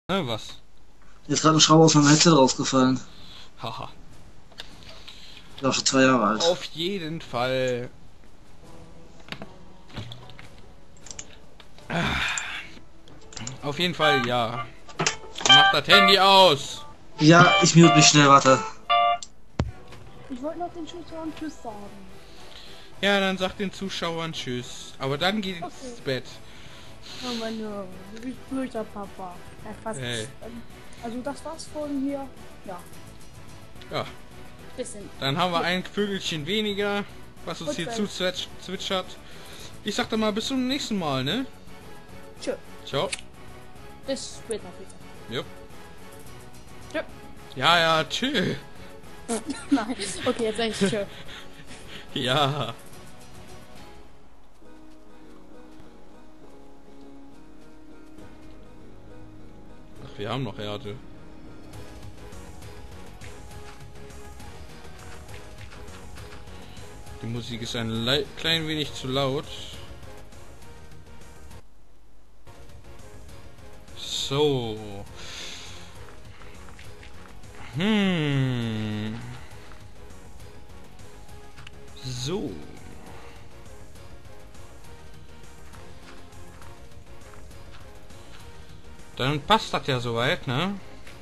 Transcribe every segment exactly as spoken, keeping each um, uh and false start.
Ne, was? Mir ist gerade eine Schraube aus meinem Headset rausgefallen. Haha. Ich bin auch schon zwei Jahre alt. Auf jeden Fall. Auf jeden Fall, ja. Mach das Handy aus. Ja, ich mute mich schnell, warte. Ich wollte noch den Zuschauern Tschüss sagen. Ja, dann sag den Zuschauern Tschüss. Aber dann geht Okay. ins Bett. Oh meine, wie blöder Papa. Ja, fast. Hey. Also das war's von hier. Ja, Ja, bisschen. dann haben wir ein Vögelchen weniger, was uns Und hier weg. zu zwitsch- zwitschert. Ich sag dann mal bis zum nächsten Mal, ne? Tschö. Ciao. Bis später, bitte. Jupp. Tschö. Ja, ja, tschö. Nein. Okay, jetzt sag ich tschö. Ja. Ach, wir haben noch Erde. Die Musik ist ein lei- klein wenig zu laut. So. Hm. So. Dann passt das ja soweit, ne?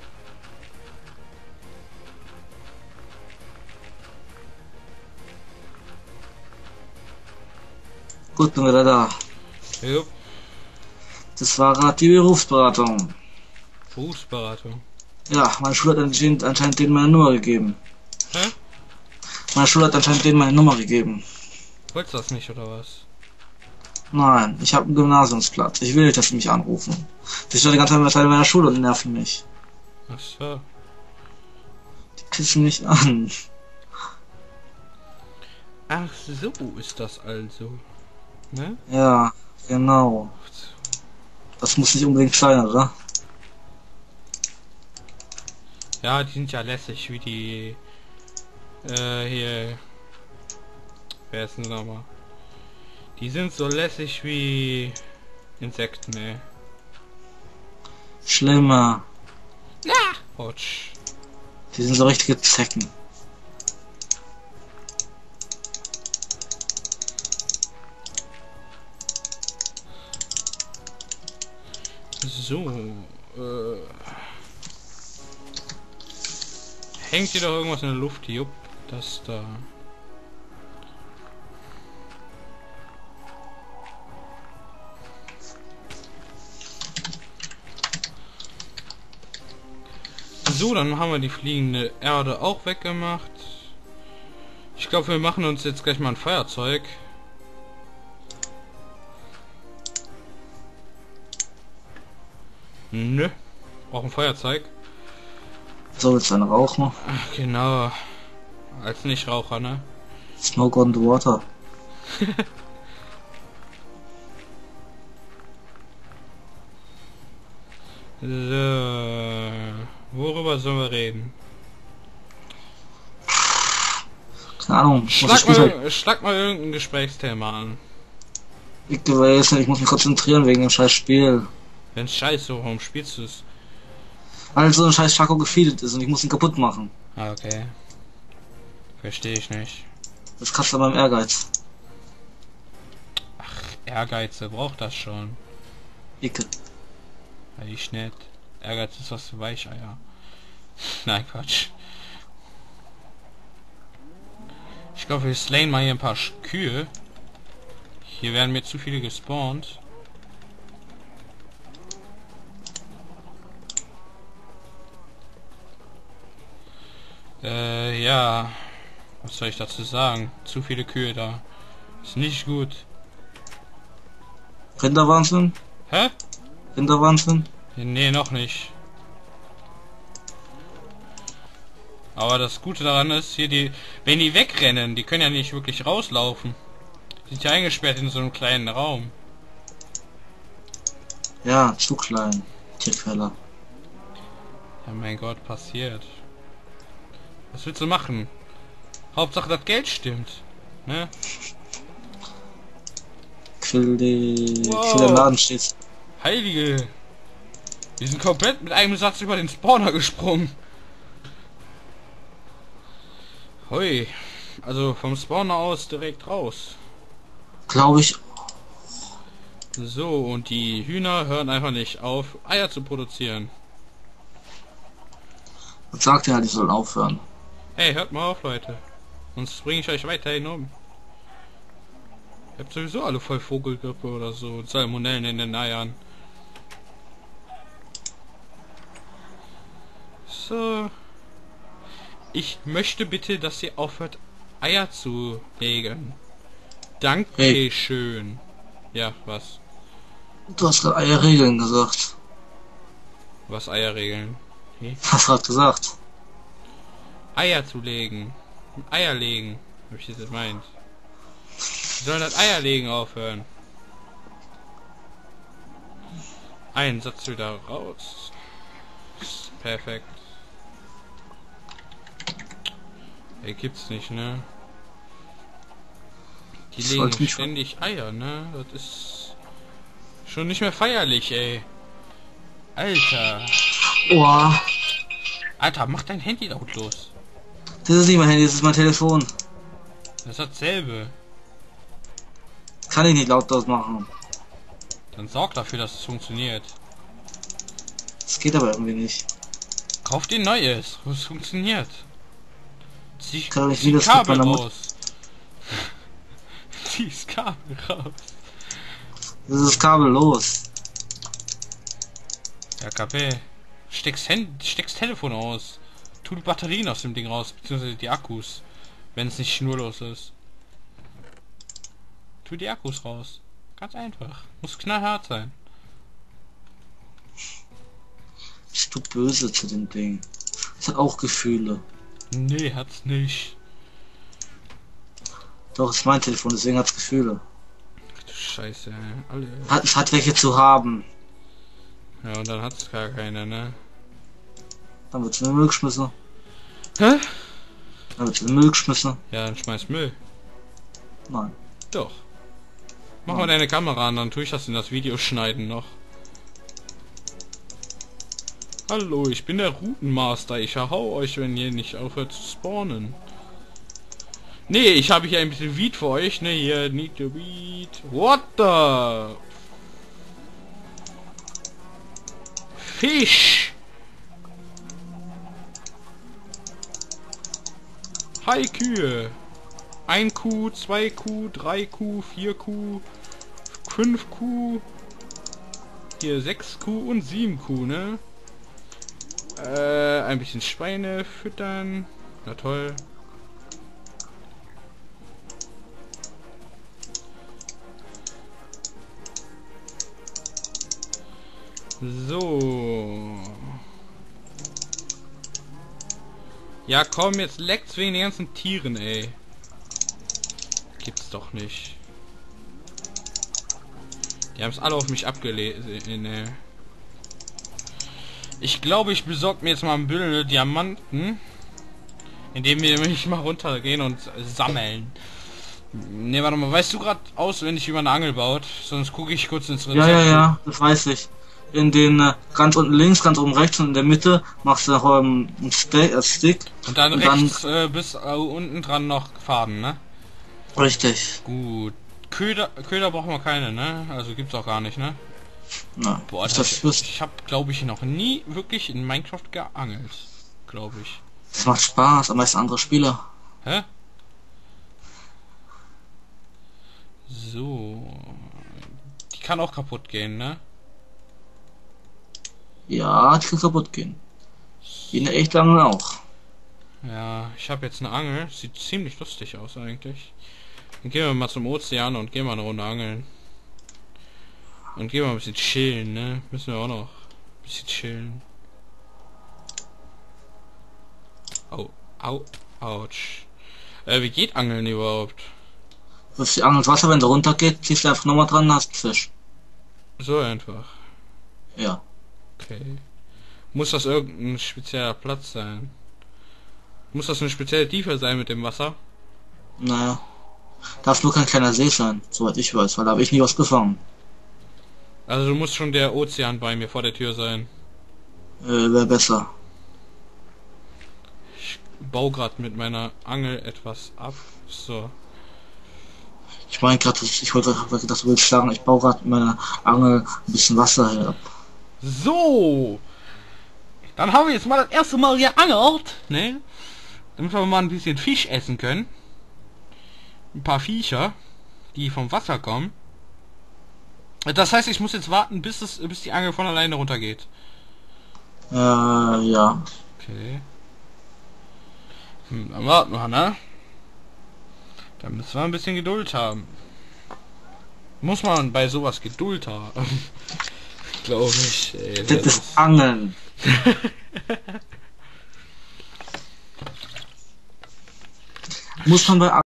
Gut, bin wieder da. Jupp. Das war gerade die Berufsberatung. Berufsberatung. Ja, meine Schule hat anscheinend, anscheinend denen meine Nummer gegeben. Hä? Meine Schule hat anscheinend denen meine Nummer gegeben. Wolltest du das nicht, oder was? Nein, ich habe einen Gymnasiumsplatz. Ich will nicht, dass sie mich anrufen. Die stehen die ganze Zeit mit Teil meiner Schule und nerven mich. Ach so. Die pissen mich an. Ach so ist das also. Ne? Ja, genau. Das muss nicht unbedingt sein, oder? Ja, die sind ja lässig, wie die... Äh, hier... Wer ist denn nochmal? Die sind so lässig wie... Insekten, ey. Schlimmer. Hotsch. Die sind so richtige Zecken. So, äh... Hängt hier doch irgendwas in der Luft? Jupp, das da. So, dann haben wir die fliegende Erde auch weggemacht. Ich glaube, wir machen uns jetzt gleich mal ein Feuerzeug. Nö, brauchen Feuerzeug. So, willst du einen rauchen? Ach, genau. Als Nichtraucher, ne? Smoke on the water. So, worüber sollen wir reden? Keine Ahnung. Muss ich, Schlag halt. mal, schlag mal irgendein Gesprächsthema an. Ich weiß nicht, ich muss mich konzentrieren wegen dem scheiß Spiel. Wenn scheiße, warum spielst du es? Weil so ein scheiß Schako gefeedet ist und ich muss ihn kaputt machen. Ah, okay. Verstehe ich nicht. Das kratzt an meinem Ehrgeiz. Ehrgeiz, wer braucht das schon? Icke. Ja, ich nicht. Ehrgeiz ist was für Weicheier. Nein, Quatsch. Ich glaube, wir slayen mal hier ein paar Sch- Kühe. Hier werden mir zu viele gespawnt. Äh, ja. Was soll ich dazu sagen? Zu viele Kühe da. Ist nicht gut. Rinderwahnsinn? Hä? Rinderwahnsinn? Nee, noch nicht. Aber das Gute daran ist, hier die... Wenn die wegrennen, die können ja nicht wirklich rauslaufen. Die sind ja eingesperrt in so einem kleinen Raum. Ja, zu klein. Tierquäler. Ja, mein Gott, passiert. Was willst du machen? Hauptsache das Geld stimmt. Ne? Kill die... Wow. Kill der Laden steht. Heilige! Wir sind komplett mit einem Satz über den Spawner gesprungen. Hui. Also vom Spawner aus direkt raus. Glaube ich. So, und die Hühner hören einfach nicht auf, Eier zu produzieren. Was sagt er, die sollen aufhören? Hey, hört mal auf, Leute. Sonst bringe ich euch weiterhin um. Ihr habt sowieso alle voll Vogelgrippe oder so. Salmonellen in den Eiern. So. Ich möchte bitte, dass ihr aufhört, Eier zu legen. Dankeschön. Ja, was? Du hast gerade Eierregeln gesagt. Was Eierregeln? Okay. Hast gerade gesagt. Eier zu legen. Eier legen. Hab ich das gemeint. Wir sollen das Eierlegen aufhören. Ein Satz wieder raus. Perfekt. Ey, gibt's nicht, ne? Die Das legen sollte mich ständig Eier, ne? Das ist schon nicht mehr feierlich, ey. Alter. Oha. Alter, mach dein Handy lautlos. Das ist nicht mein Handy, das ist mein Telefon. Das ist dasselbe. Das kann ich nicht lautlos machen. Dann sorg dafür, dass es funktioniert. Das geht aber irgendwie nicht. Kauf dir neues, wo es funktioniert. Zieh, Ich kann doch nicht zieh wie das Kabel mit meiner Mut- raus. Zieh das Kabel raus. Das ist kabellos. Ja, K P. Steckst, Hand steckst Telefon aus. Tu die Batterien aus dem Ding raus, beziehungsweise die Akkus. Wenn es nicht schnurlos ist. Tu die Akkus raus. Ganz einfach. Muss knallhart sein. Bist du böse zu dem Ding? Das hat auch Gefühle. Nee, hat's nicht. Doch, es ist mein Telefon, deswegen hat's Gefühle. Ach du Scheiße, ey. Alle. Hat, es hat welche zu haben. Ja, und dann hat's gar keine, ne? Dann wird's in den Müll geschmissen. Hä? Dann wird's in den Müll geschmissen. Ja, dann schmeiß Müll. Nein. Doch. Mach mal deine Kamera an, dann tue ich das in das Video schneiden noch. Hallo, ich bin der Routenmaster. Ich erhau euch, wenn ihr nicht aufhört zu spawnen. Nee, ich habe hier ein bisschen Weed für euch, ne? Hier, need the weed. What the? Fisch! Hi Kühe! Ein Kuh, zwei Kuh, drei Kuh, vier Kuh, fünf Kuh, hier sechs Kuh und sieben Kuh, ne? Äh, ein bisschen Schweine füttern. Na toll. So. Ja komm, jetzt leckt's wegen den ganzen Tieren, ey. Gibt's doch nicht. Die haben es alle auf mich abgelesen, ey. Ich glaube, ich besorge mir jetzt mal ein Bündel Diamanten, indem wir nämlich mal runtergehen und sammeln. Ne, warte mal, weißt du gerade auswendig, wie man eine Angel baut? Sonst gucke ich kurz ins Rezept. Ja, ja, ja, das weiß ich. In den äh, ganz unten links, ganz oben rechts und in der Mitte machst du noch ähm, einen Stick, äh, Stick. Und dann und rechts dann, äh, bis äh, unten dran noch Faden, ne? Richtig. Gut. Köder, Köder brauchen wir keine, ne? Also gibt's auch gar nicht, ne? Na, Boah, ist das, das ich, Fürst. ich habe, glaube ich, noch nie wirklich in Minecraft geangelt. Glaube ich. Das macht Spaß, am meisten andere Spieler. Hä? So. Die kann auch kaputt gehen, ne? Ja, die kann kaputt gehen. Wie eine echte Angel auch. Ja, ich habe jetzt eine Angel. Sieht ziemlich lustig aus eigentlich. Dann gehen wir mal zum Ozean und gehen mal eine Runde angeln. Und gehen wir ein bisschen chillen, ne? Müssen wir auch noch ein bisschen chillen. Oh, au, ouch. Äh, wie geht Angeln überhaupt? Wirfst die Angel ins Wasser, wenn sie runtergeht, ziehst du einfach nochmal dran, hast einen Fisch. So einfach. Ja. Okay. Muss das irgendein spezieller Platz sein? Muss das eine spezielle Tiefe sein mit dem Wasser? Naja. Darf nur kein kleiner See sein, soweit ich weiß, weil da habe ich nie was gefangen. Also du musst schon der Ozean bei mir vor der Tür sein. Äh, wäre besser. Ich baue gerade mit meiner Angel etwas ab. So. Ich meine gerade, ich wollte gerade gedacht, du willst schlagen. Ich baue gerade mit meiner Angel ein bisschen Wasser her. So. Dann haben wir jetzt mal das erste Mal geangelt, ne? Damit wir mal ein bisschen Fisch essen können. Ein paar Viecher, die vom Wasser kommen. Das heißt, ich muss jetzt warten, bis es, bis die Angel von alleine runtergeht. Äh, ja. Okay. Hm, dann warten wir, ne? Da müssen wir ein bisschen Geduld haben. Muss man bei sowas Geduld haben. Glaube ich. Ey, Das ist Angeln. Muss man bei